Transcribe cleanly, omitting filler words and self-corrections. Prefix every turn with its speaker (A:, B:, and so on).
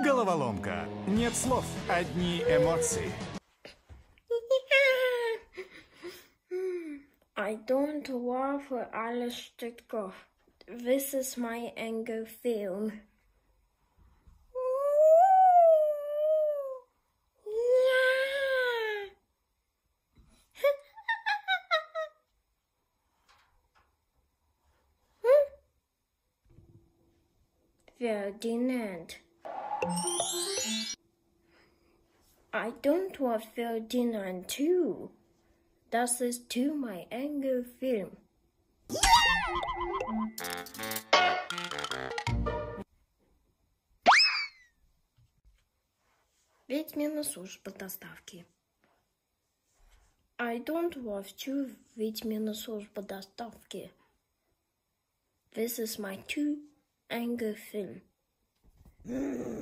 A: Головоломка. Нет слов, одни эмоции.
B: I don't war für alles Stückkopf. This is my anger film. Ferdinand. I don't want Ferdinand too. Das ist too my anger film. Ведьмина служба доставки. I don't want to ведьмина служба доставки. This is my too anger film.